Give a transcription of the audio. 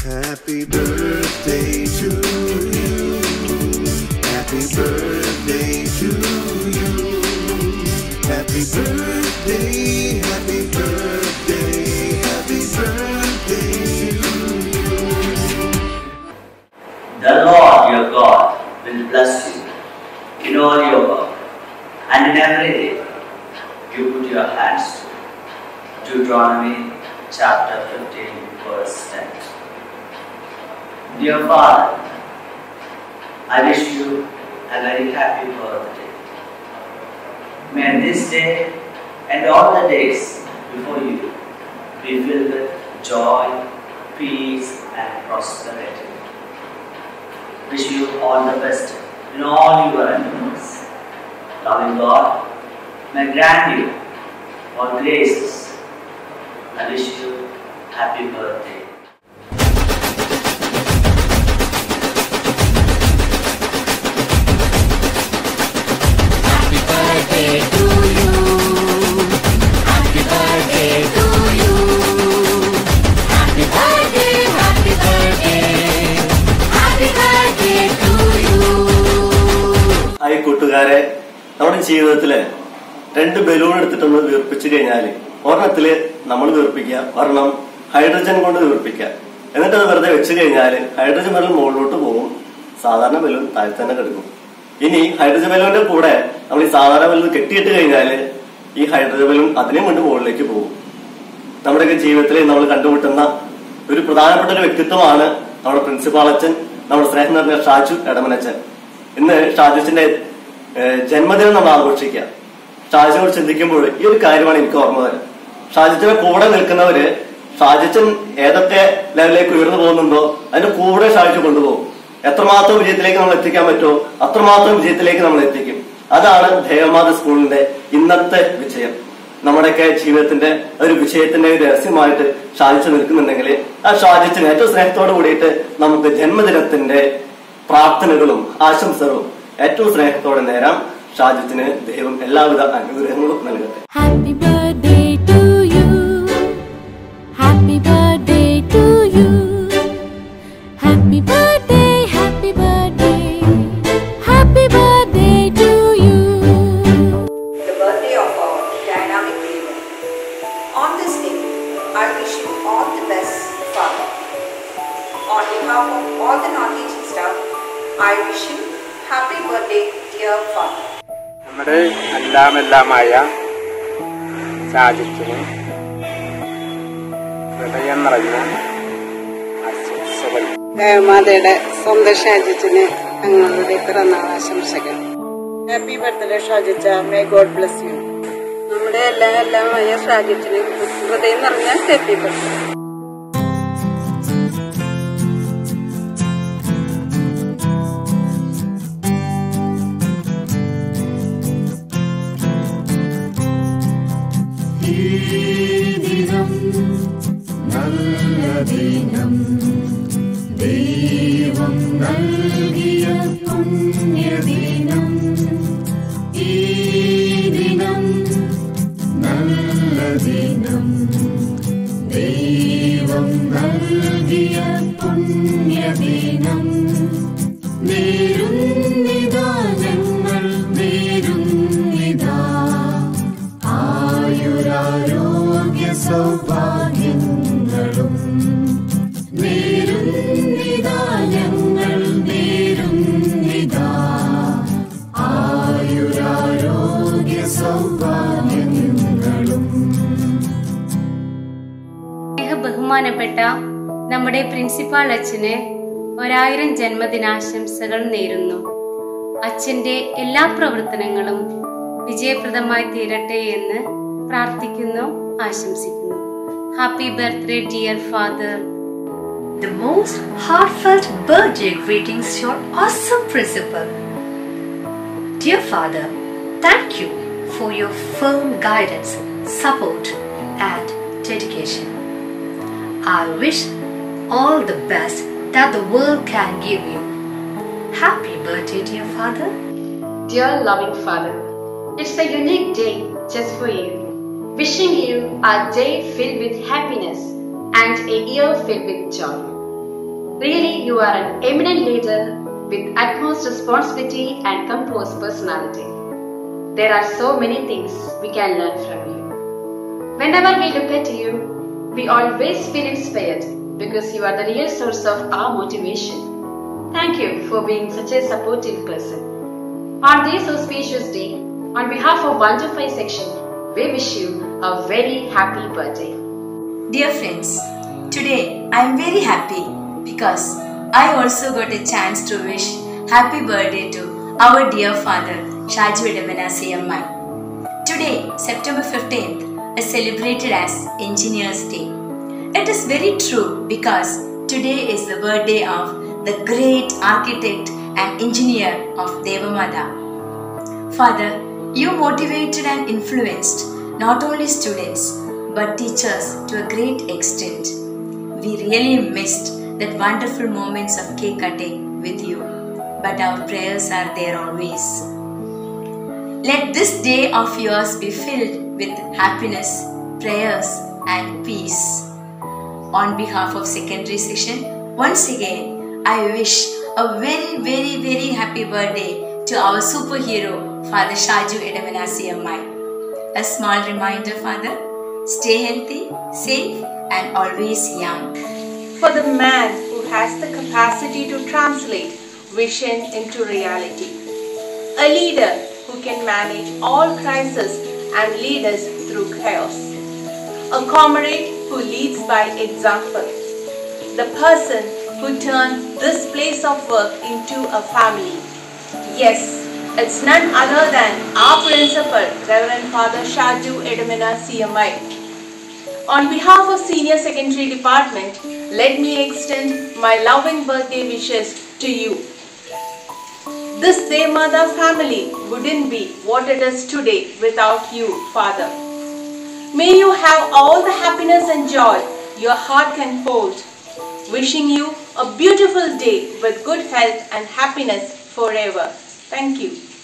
Happy birthday to you. Happy birthday to you. Happy birthday, happy birthday, happy birthday to you. The Lord your God will bless you in all your work and in everything you put your hands to. Deuteronomy chapter 15 verse 10. Dear Father, I wish you a very happy birthday. May this day and all the days before you be filled with joy, peace and prosperity. Wish you all the best in all your endeavors. Loving God may grant you all graces. I wish you happy birthday. Happy birthday to you. Happy birthday to you. Happy birthday, happy birthday. Happy birthday to you. Hi കൂട്ടുകാരെ, നമ്മുടെ ജീവിതത്തില് 2 balloon എടുത്തിട്ട് നമ്മൾ വീർപ്പിച്ചു കഴിഞ്ഞാല് ഒരെണ്ണത്തില് നമ്മൾ വീർപ്പിക്കുക, ഒരെണ്ണം hydrogen കൊണ്ട് വീർപ്പിക്കുക. എന്നിട്ട് അത് വെറുതെ വെച്ച് കഴിഞ്ഞാല് ഹൈഡ്രജൻ ബലൂൺ മുകളിലോട്ട് പോകും, സാധാരണ ബലൂൺ താഴെ തന്നെ കിടക്കും. ഇനി ഹൈഡ്രജൻ ബലൂണിന്റെ കൂടെ നമ്മൾ ഈ സാധാരണ ബലൂൺ കെട്ടിയിട്ട് കഴിഞ്ഞാല് ഈ ഹൈഡ്രജൻ ബലൂൺ അതിനെയും കൊണ്ട് മുകളിലേക്ക് പോകും. നമ്മുടെയൊക്കെ ജീവിതത്തിൽ നമ്മൾ കണ്ടുമുട്ടുന്ന ഒരു പ്രധാനപ്പെട്ട ഒരു വ്യക്തിത്വമാണ് നമ്മുടെ പ്രിൻസിപ്പാൾ അച്ഛൻ, നമ്മുടെ സ്നേഹം നിറഞ്ഞ ഷാജു എടമനച്ചൻ. ഇന്ന് ഷാജുച്ചിന്റെ ജന്മദിനം നമ്മൾ ആഘോഷിക്കുക. ഷാജുവിനോട് ചിന്തിക്കുമ്പോൾ ഈ ഒരു കാര്യമാണ് എനിക്ക് ഓർമ്മ വരുന്നത്. ഷാജുച്ചിന്റെ കൂടെ നിൽക്കുന്നവര് ഷാജുച്ചൻ ഏതൊക്കെ ലെവലിലേക്ക് ഉയർന്നു പോകുന്നുണ്ടോ അതിന്റെ കൂടെ ഷാജു കൊണ്ടുപോകും. എത്രമാത്രം വിജയത്തിലേക്ക് നമ്മൾ എത്തിക്കാൻ പറ്റുമോ അത്രമാത്രം വിജയത്തിലേക്ക് നമ്മൾ എത്തിക്കും. അതാണ് ദേവമാത സ്കൂളിന്റെ ഇന്നത്തെ വിജയം. നമ്മുടെയൊക്കെ ജീവിതത്തിന്റെ ഒരു വിജയത്തിന്റെ ഒരു രഹസ്യമായിട്ട് ഷാജിച്ച് നിൽക്കുന്നുണ്ടെങ്കിൽ ആ ഷാജിച്ചിന് ഏറ്റവും സ്നേഹത്തോട് കൂടിയിട്ട് നമുക്ക് ജന്മദിനത്തിന്റെ പ്രാർത്ഥനകളും ആശംസകളും ഏറ്റവും സ്നേഹത്തോടെ നേരാം. ഷാജിച്ചിന് ദൈവം എല്ലാവിധ അനുഗ്രഹങ്ങളും നൽകട്ടെ. Happy birthday to you. Happy birthday to you. Happy birthday, happy birthday. Happy birthday to you. The birthday of our dynamic leader. On this day, I wish you all the best, Father. On behalf of all the non-teaching staff, I wish you happy birthday, dear Father. നമ്മുടെ എല്ലാമായ ഷാജിച്ചിന് ഹൃദയം നിറഞ്ഞ ആശംസകൾ. ദേവമാതയുടെ സ്വന്തം ഷാജിച്ചിന് ഞങ്ങളുടെ പിറന്നാൾ ആശംസകൾ. Happy birthday ഷാജിച്ച, മേ ഗോഡ് ബ്ലസ് യു. നമ്മുടെ എല്ലാമായ ഷാജിച്ചിന് ഹൃദയം നിറഞ്ഞ ഹാപ്പി ബർത്ത്ഡേ. ദൈവം നൽകിയ പുണ്യദിനം, ഈ ദിനം നല്ല ദിനം. ദൈവം നൽകിയ പുണ്യദിനം നേരുന്നിതാ, ഞങ്ങൾ നേരുന്നിതാ. ആയുരാരോഗ്യ സൗഭാഗ്യങ്ങളും നേരുന്നിതാ, ഞങ്ങൾ നേരുന്നിതാ. ആയുരാരോഗ്യ സൗഭാഗ്യങ്ങളും. ബഹുമാനപ്പെട്ട നമ്മുടെ പ്രിൻസിപ്പാൾ അച്ഛന് 1000 ജന്മദിനാശംസകൾ നേരുന്നു. അച്ഛന്റെ എല്ലാ പ്രവർത്തനങ്ങളും വിജയപ്രദമായി തീരട്ടെ എന്ന് പ്രാർത്ഥിക്കുന്നു, ആശംസിക്കുന്നു. Happy birthday dear father. The most heartfelt birthday greetings to your awesome principal. Dear Father, thank you for your firm guidance, support and dedication. I wish all the best that the world can give you. Happy birthday, dear Father. Dear loving Father, it's a unique day just for you. Wishing you a day filled with happiness and a year filled with joy. Really, you are an eminent leader with utmost responsibility and composed personality. There are so many things we can learn from you. Whenever we look at you, we always feel inspired because you are the real source of our motivation. Thank you for being such a supportive person. On this auspicious day, on behalf of 1 to 5 section, we wish you a very happy birthday. Dear friends, today I am very happy because I also got a chance to wish happy birthday to our dear father Shaju Edamana CMI. Today, September 15th, is celebrated as Engineers Day. It is very true because today is the birthday of the great architect and engineer of Devamada. Father, you motivated and influenced not only students but teachers to a great extent. We really missed that wonderful moments of cake cutting with you, but our prayers are there always. Let this day of yours be filled with happiness, prayers and peace. On behalf of secondary section, once again, I wish a very happy birthday to our superhero, Father Shaju Edamana CMI. A small reminder, Father, stay healthy, safe and always young. For the man who has the capacity to translate vision into reality. A leader who can manage all crises and lead us through chaos. A comrade who leads by example. The person who turned this place of work into a family. Yes, it's none other than our principal, Reverend Father Shaju Edamana CMI. On behalf of Senior Secondary Department, let me extend my loving birthday wishes to you. This Devamada family wouldn't be what it is today without you, Father. May you have all the happiness and joy your heart can hold. Wishing you a beautiful day with good health and happiness forever. Thank you.